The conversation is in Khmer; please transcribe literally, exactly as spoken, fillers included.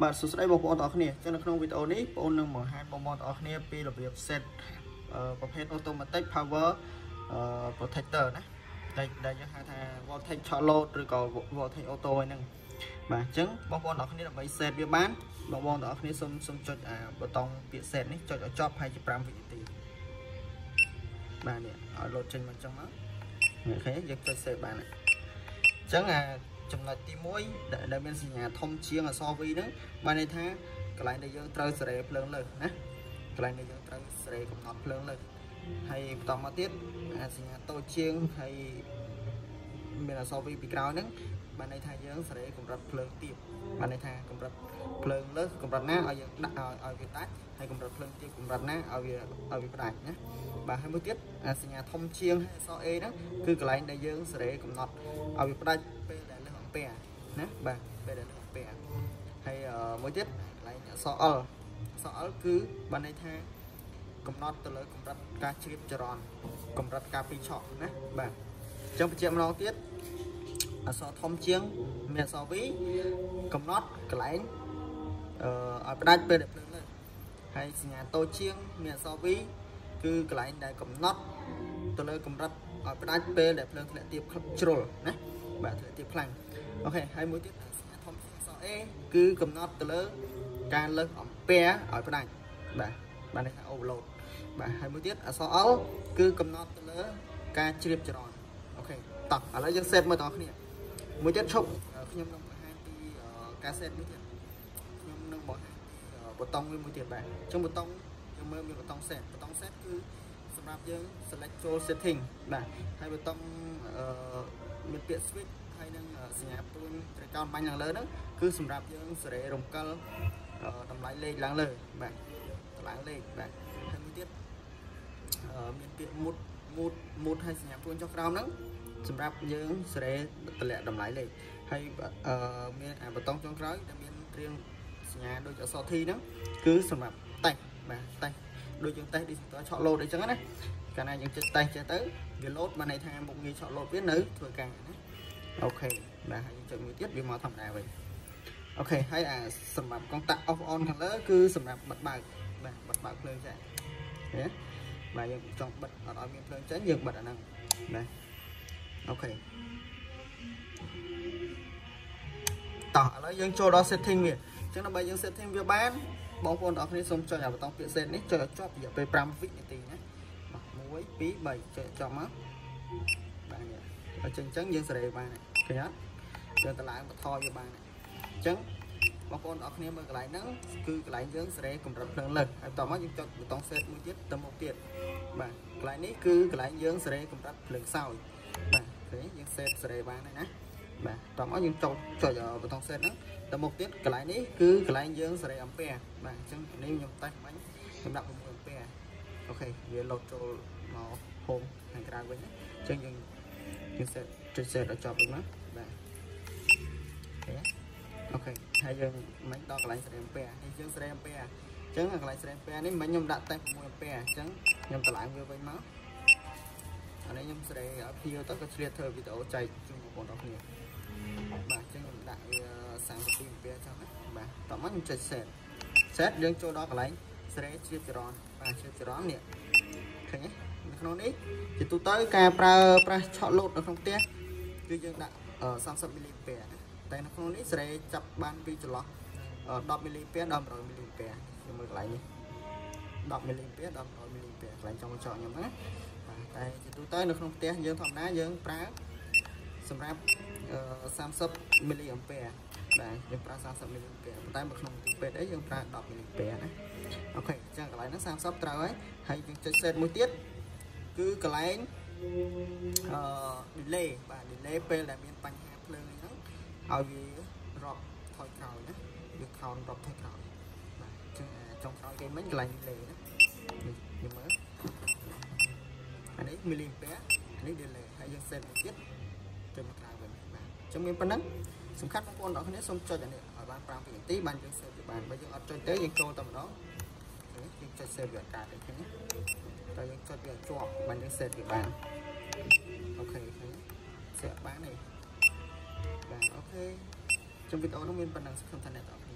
បាទសួស្តីបងប្អូនទាំងអស់គ្នាចឹងនៅក្នុងវីដេអូនេះបងប្អូននឹងបង្ហាញបងប្អូនទាំងអស់គ្នាពីរបៀប set ប្រភេទ automatic power protector ណាដែលដែលយើងហៅថា voltage short load ឬក៏ voltage auto ហ្នឹងបាទអញ្ចឹងបងប្អូនទាំងអស់គ្នាដើម្បី set វាបានបងប្អូនទាំងអស់គ្នាសូមសូមចុចអាប៊ូតុងពាក្យ set នេះចុចឲ្យចប់ហើយជាfiveវិនាទីបាទនេះឲ្យ load ចេញមកអញ្ចឹងមកអូខេយើងចុច set បានអញ្ចឹងអាចំណុចទីoneដែលមានសញ្ញាធំជាងអក្សរ V ហ្នឹងបានន័យថាកន្លែងដែលយើងត្រូវសេរីភ្លើងលើណាកន្លែងដែលយើងត្រូវសេរីកំណត់ភ្លើងលើហើយបន្តមកទៀតអាសញ្ញាតូចជាងហើយមានអក្សរ V ពីក្រោយហ្នឹងបានន័យថាយើងសេរីកម្រិតភ្លើងទាបបានន័យថាកម្រិតភ្លើងលើកម្រិតណាឲ្យយើងដាក់ឲ្យឲ្យវាដាច់ហើយកម្រិតភ្លើងទាបកម្រិតណាឲ្យវាឲ្យវាផ្ដាច់ណាបាទហើយមួយទៀតអាសញ្ញាធំជាងអក្សរ A ហ្នឹងគឺកន្លែងដែលយើងសេរីកំណត់ឲ្យវាផ្ដាច់ពេលដែលលើសអំពែណាបាទពេលដែលលើសអំពែហើយមួយទៀតកន្លែងអក្សរ L អក្សរ L គឺបានន័យថាកំណត់ទៅលើកម្រិតការជ្រាបចរន្តកម្រិតការពីឆក់ណាបាទអញ្ចឹងបញ្ជាក់ម្ដងទៀតអក្សរធំជាងមានអក្សរ V កំណត់កន្លែងអឺឲ្យផ្ដាច់ពេលដែលភ្លើងលើហើយសញ្ញាតូចជាងមានអក្សរ V គឺកន្លែងដែលកំណត់ទៅលើកម្រិតឲ្យផ្ដាច់ពេលដែលភ្លើងធ្លាក់ទាបជ្រុលណាបាទធ្លាក់ទាបខ្លាំងអូខេហើយមួយទៀតសញ្ញាធំជាងអក្សរ A គឺកំណត់ទៅលើការលើសអំពែឲ្យផ្ដាច់បាទបានន័យថា overload បាទហើយមួយទៀតអក្សរ L គឺកំណត់ទៅលើការជ្រាបចរន្តអូខេតោះឥឡូវយើង set មើលបងប្អូនមួយទៀតឈប់ខ្ញុំនឹងបង្ហាញពីការ set មួយទៀតខ្ញុំនឹងបង្ហាញពីប៊ូតុងមួយទៀតបាទអញ្ចឹងប៊ូតុងយើងមើលមានប៊ូតុង set ប៊ូតុង set គឺសម្រាប់យើង select ចូល setting បាទហើយប៊ូតុងអឺមានពាក្យ switch ហើយនឹងសញ្ញាព្រួញត្រីកោណបាញ់ឡើងលើហ្នឹងគឺសម្រាប់យើងសេរីរំកិលតម្លៃលេខឡើងលើបាទតម្លៃលេខបាទហើយមួយទៀតអឺមានពាក្យ mood mood mood ហើយសញ្ញាព្រួញចុះក្រោមហ្នឹងសម្រាប់យើងសេរីតម្លាក់តម្លៃលេខហើយអឺមានអាប៊ូតុងចុងក្រោយដែលមានគ្រឿងសញ្ញាដូចអក្សរ T ហ្នឹងគឺសម្រាប់តេស្តបាទតេស្តដូចយើងតេស្ត digital ឆក់ load អីចឹងណាកាលណាយើងចុចតេស្តចេះទៅវា load បានន័យថាមុខងារឆក់ load វានៅធ្វើការណាអូខេបាទហើយយើងចុចមួយទៀតវាមកធម្មតាវិញអូខេហើយអាសម្រាប់កងតាក់ off on ខាងលើគឺសម្រាប់បិទបើកបាទបិទបើកភ្លើងចាណាបាទយើងចង់បិទអត់ឲ្យមានភ្លើងចេញយើងបិទអាហ្នឹងណាអូខេតោះឥឡូវយើងចូលដល់ setting វាអញ្ចឹងដើម្បីយើង setting វាបានបងប្អូនទាំងអស់គ្នាសូមចុចអាប៊ូតុងពាក្យ set នេះចុចឲ្យជាប់រយៈពេលfiveវិនាទីណាបាទone two threeចុចចប់មកបាទនេះអញ្ចឹងអញ្ចឹងយើងសេរីបានឃើញអត់យើងតម្លើងបន្ថយវាបានអញ្ចឹងបងប្អូនទាំងអស់គ្នាមើលកន្លែងហ្នឹងគឺកន្លែងយើងសេរីកម្រិតភ្លើងលើហើយបន្តមកយើងចុចប៊ូតុង set មួយទៀតទៅមុខទៀតបាទកន្លែងនេះគឺកន្លែងយើងសេរីកម្រិតភ្លើងខ្សោយបាទឃើញយើង set សេរីបានហើយណាបាទបន្តមកយើងចុចចុចប៊ូតុង set ហ្នឹងទៅមុខទៀតកន្លែងនេះគឺកន្លែងយើងសេរីអំពែបាទអញ្ចឹងនេះខ្ញុំតេស្តមិញសម្រាប់sixអំពែអូខេវា load ចូលមក home ខាងក្រៅវិញណាអញ្ចឹងយើងយើង set ចុច set ដល់ចប់វិញមកបាទអូខេហើយយើងមិញដល់កន្លែងសេរីអំពែនេះយើងសេរីអំពែអញ្ចឹងកន្លែងសេរីអំពែនេះមិញខ្ញុំដាក់តេស្តsixអំពែអញ្ចឹងខ្ញុំតម្លើងវាវិញមកអានេះខ្ញុំសេរីឲ្យភ្លាវទៅក៏ឆ្លៀតធ្វើវីដេអូចែកជូនបងប្អូនទាំងគ្នាបាទអញ្ចឹងខ្ញុំដាក់វាthirty-twoអំពែចុះណាបាទតោះមកខ្ញុំចុច set set យើងចូលដល់កន្លែងសេរីជ្រាបចរន្តបាទជ្រាបចរន្តនេះឃើញទេនៅក្នុងនេះជាទូទៅការប្រើប្រាស់ឆក់ load នៅក្នុងផ្ទះគឺយើងដាក់thirtyមីលីអាំពែណាតែនៅក្នុងនេះសេរីចាប់បានពីចន្លោះtenមីលីអាំពែដល់one hundredមីលីអាំពែខ្ញុំមើលកន្លែងនេះtenមីលីអាំពែដល់one hundredមីលីអាំពែកន្លែងចុងកញ្ចក់ខ្ញុំណាបាទតែជាទូទៅនៅក្នុងផ្ទះយើងធម្មតាយើងប្រើសម្រាប់thirtyមីលីអាំពែបាទយើងប្រើthirtyមីលីអាំពែប៉ុន្តែនៅក្នុងទីពេទ្យអីយើងប្រើtenមីលីអាំពែណាអូខេអញ្ចឹងកន្លែងហ្នឹងthirtyត្រូវហើយហើយយើងចុច set មួយទៀតគឺកន្លែងអឺ delay បាទ delay ពេលដែលមានបញ្ហាភ្លើងអីហ្នឹងឲ្យវារាប់ថយក្រោយណាវា count រាប់ថយក្រោយបាទអញ្ចឹងចុងក្រោយគេមិញកន្លែង delay ណាខ្ញុំមើលអានេះ មីលីអាំពែអានេះ delay ហើយយើង set មួយទៀតចុចមកក្រៅវិញបាទអញ្ចឹងមានប៉ុណ្ណឹងសំខាន់បងប្អូនទាំងគ្នាសូមចុចអានេះឲ្យបានfiveវិនាទីបានយើង set វាបានបើយើងអត់ចុចទេយើងចូលតែម្ដងយើងចុច set វាកាត់អីឃើញទេតែយើងចុចវាជាប់បានយើង set វាបានអូខេឃើញ set បានទេបាទអូខេ trong video nóមានប៉ុណ្ណឹងសង្ឃឹមថាអ្នកទាំង